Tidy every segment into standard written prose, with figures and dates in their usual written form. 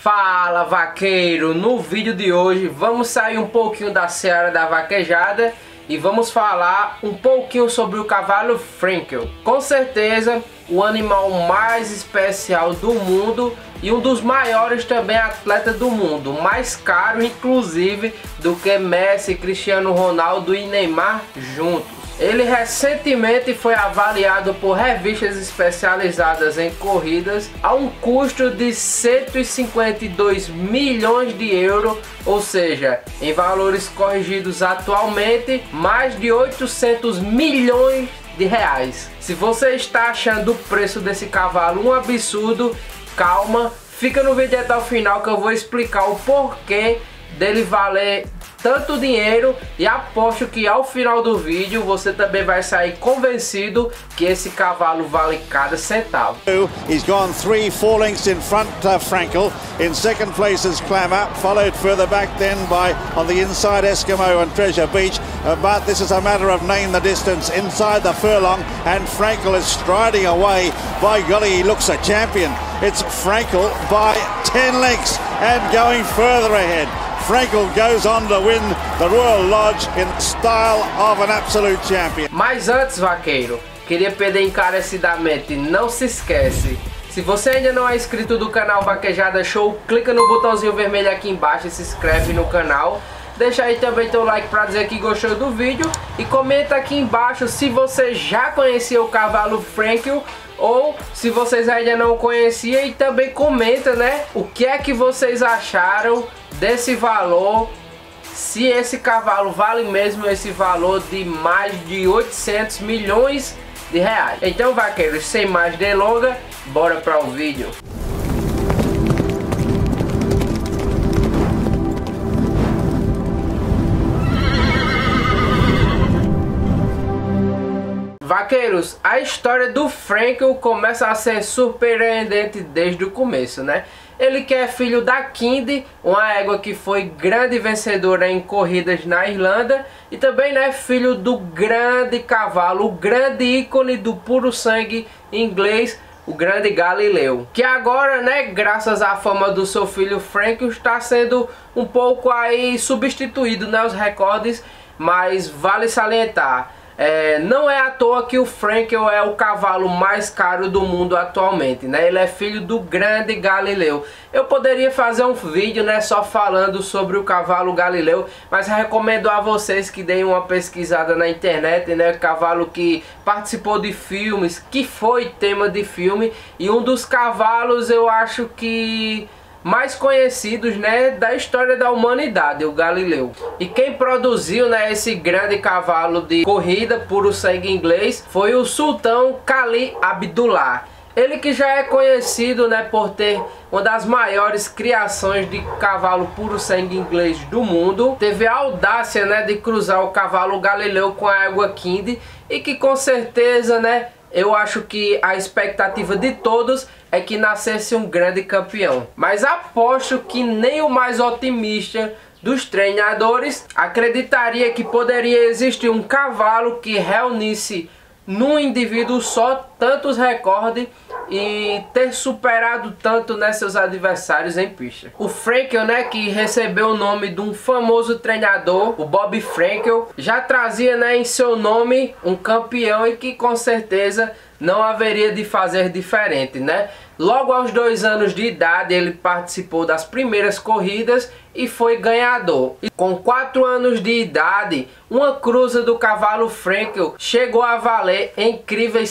Fala, vaqueiro! No vídeo de hoje vamos sair um pouquinho da seara da vaquejada e vamos falar um pouquinho sobre o cavalo Frankel. Com certeza o animal mais especial do mundo e um dos maiores também atletas do mundo, mais caro inclusive do que Messi, Cristiano Ronaldo e Neymar juntos. Ele recentemente foi avaliado por revistas especializadas em corridas a um custo de 152 milhões de euros, ou seja, em valores corrigidos atualmente, mais de 800 milhões de reais. Se você está achando o preço desse cavalo um absurdo, calma, fica no vídeo até o final que eu vou explicar o porquê dele valer tanto dinheiro e aposto que ao final do vídeo você também vai sair convencido que esse cavalo vale cada centavo. He's gone 4 lengths in front Frankel. In second place is Clammer, followed further back then by on the inside Eskimo and Treasure Beach. But this is a matter of name the distance inside the furlong, and Frankel is striding away. By golly, he looks a champion. It's Frankel by 10 lengths and going further ahead. Frankel goes on to win the Royal Lodge in style of an absolute champion. Mas antes, vaqueiro, queria pedir encarecidamente, não se esquece, se você ainda não é inscrito do canal Vaquejada Show, clica no botãozinho vermelho aqui embaixo e se inscreve no canal. Deixa aí também teu like para dizer que gostou do vídeo e comenta aqui embaixo se você já conhecia o cavalo Frankel ou se vocês ainda não conheciam, e também comenta, né, o que é que vocês acharam desse valor, se esse cavalo vale mesmo esse valor de mais de 800 milhões de reais. Então, vaqueiros, sem mais delongas, bora para o vídeo. Vaqueiros, a história do Frankel começa a ser surpreendente desde o começo, né? Ele que é filho da Kindy, uma égua que foi grande vencedora em corridas na Irlanda, e também, né, filho do grande cavalo, o grande ícone do puro sangue inglês, o grande Galileu, que agora, né, graças à fama do seu filho Frankel, está sendo um pouco aí substituído, né, os recordes, mas vale salientar. Não é à toa que o Frankel é o cavalo mais caro do mundo atualmente, né? Ele é filho do grande Galileu. Eu poderia fazer um vídeo, né, só falando sobre o cavalo Galileu, mas recomendo a vocês que deem uma pesquisada na internet, né? Cavalo que participou de filmes, que foi tema de filme, e um dos cavalos eu acho que mais conhecidos, né, da história da humanidade, o Galileu. E quem produziu, né, esse grande cavalo de corrida puro sangue inglês foi o sultão Khalid Abdullah. Ele que já é conhecido, né, por ter uma das maiores criações de cavalo puro sangue inglês do mundo, teve a audácia, né, de cruzar o cavalo Galileu com a égua Kindy, e que com certeza, né, eu acho que a expectativa de todos é que nascesse um grande campeão. Mas aposto que nem o mais otimista dos treinadores acreditaria que poderia existir um cavalo que reunisse num indivíduo só tantos recordes e ter superado tanto, né, seus adversários em pista. O Frankel, né, que recebeu o nome de um famoso treinador, o Bob Frankel, já trazia, né, em seu nome um campeão e que com certeza não haveria de fazer diferente, né? Logo aos 2 anos de idade ele participou das primeiras corridas e foi ganhador. E com 4 anos de idade, uma cruza do cavalo Frankel chegou a valer incríveis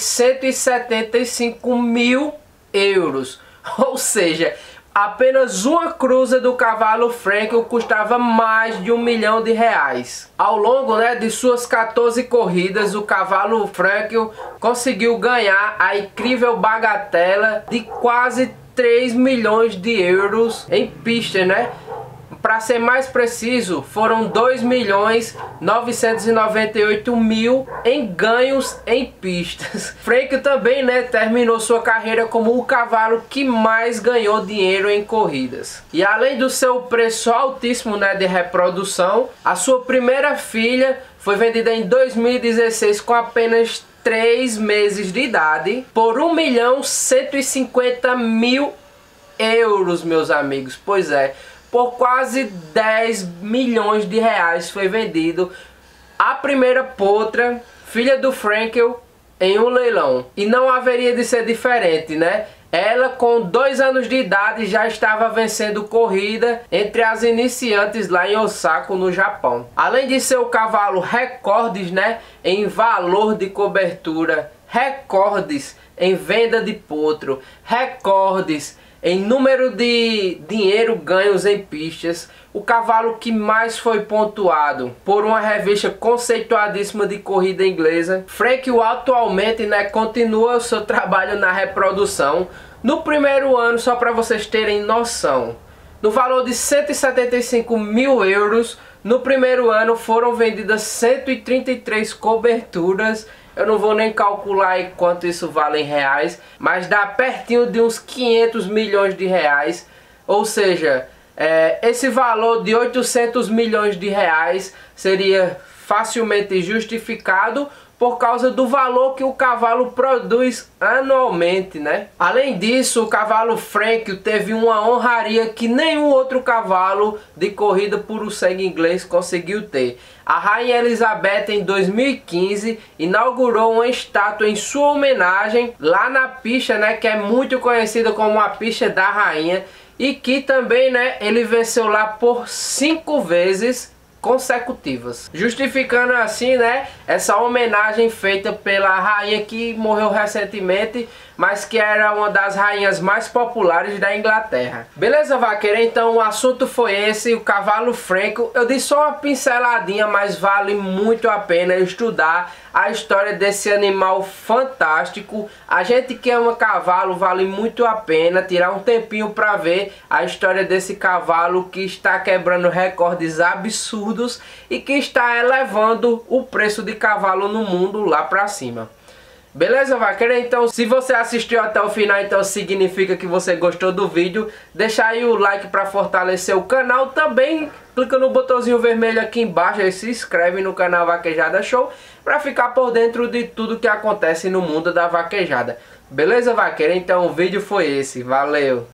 175 mil euros. Ou seja, apenas uma cruza do cavalo Frankel custava mais de 1 milhão de reais. Ao longo, né, de suas 14 corridas, o cavalo Frankel conseguiu ganhar a incrível bagatela de quase 3 milhões de euros em pista, né? Para ser mais preciso, foram 2.998.000 em ganhos em pistas. Frankel também, né, terminou sua carreira como o cavalo que mais ganhou dinheiro em corridas. E além do seu preço altíssimo, né, de reprodução, a sua primeira filha foi vendida em 2016 com apenas 3 meses de idade por 1.150.000 euros, meus amigos. Pois é, por quase 10 milhões de reais foi vendido a primeira potra, filha do Frankel, em um leilão. E não haveria de ser diferente, né? Ela, com 2 anos de idade, já estava vencendo corrida entre as iniciantes lá em Osaka, no Japão. Além de ser o cavalo recordes, né, em valor de cobertura, recordes em venda de potro, recordes em número de dinheiro ganhos em pistas, o cavalo que mais foi pontuado por uma revista conceituadíssima de corrida inglesa, Frankel atualmente, né, continua o seu trabalho na reprodução. No primeiro ano, só para vocês terem noção, no valor de 175 mil euros, no primeiro ano foram vendidas 133 coberturas. Eu não vou nem calcular aí quanto isso vale em reais, mas dá pertinho de uns 500 milhões de reais. Ou seja, esse valor de 800 milhões de reais seria facilmente justificado por causa do valor que o cavalo produz anualmente, né? Além disso, o cavalo Frankel teve uma honraria que nenhum outro cavalo de corrida por sangue inglês conseguiu ter. A Rainha Elizabeth, em 2015, inaugurou uma estátua em sua homenagem lá na pista, né, que é muito conhecida como a pista da Rainha, e que também, né, ele venceu lá por 5 vezes consecutivas, justificando assim, né, essa homenagem feita pela rainha que morreu recentemente, mas que era uma das rainhas mais populares da Inglaterra. Beleza, vaqueiro? Então o assunto foi esse, o cavalo Frankel. Eu dei só uma pinceladinha, mas vale muito a pena estudar a história desse animal fantástico. A gente que ama cavalo, vale muito a pena tirar um tempinho para ver a história desse cavalo que está quebrando recordes absurdos e que está elevando o preço de cavalo no mundo lá para cima. Beleza, vaqueiro? Então, se você assistiu até o final, então significa que você gostou do vídeo. Deixa aí o like para fortalecer o canal. Também clica no botãozinho vermelho aqui embaixo e se inscreve no canal Vaquejada Show para ficar por dentro de tudo que acontece no mundo da vaquejada. Beleza, vaqueiro? Então o vídeo foi esse. Valeu!